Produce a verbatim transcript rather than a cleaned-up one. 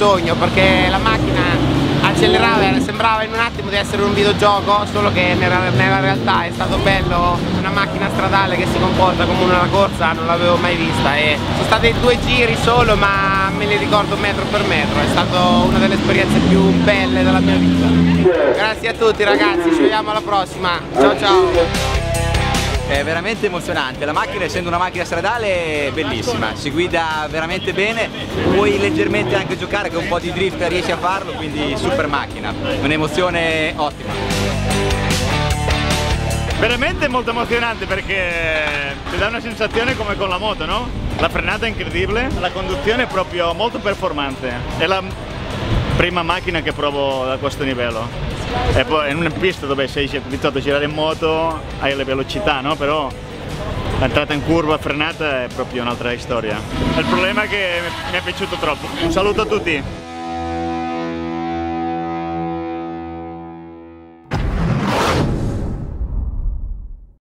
sogno, perché la macchina accelerava, sembrava in un attimo di essere un videogioco, solo che nella, nella realtà è stato bello. Una macchina stradale che si comporta come una corsa non l'avevo mai vista, e sono stati due giri solo, ma me li ricordo metro per metro. È stata una delle esperienze più belle della mia vita. Grazie a tutti ragazzi, ci vediamo alla prossima, ciao ciao. È veramente emozionante, la macchina, essendo una macchina stradale, è bellissima, si guida veramente bene, puoi leggermente anche giocare, con un po' di drift riesci a farlo, quindi super macchina, un'emozione ottima. Veramente molto emozionante, perché ti dà una sensazione come con la moto, no? La frenata è incredibile, la conduzione è proprio molto performante, è la prima macchina che provo da questo livello. E poi in una pista dove sei abituato a girare in moto hai le velocità, no? Però l'entrata in curva frenata è proprio un'altra storia. Il problema è che mi è piaciuto troppo. Un saluto a tutti!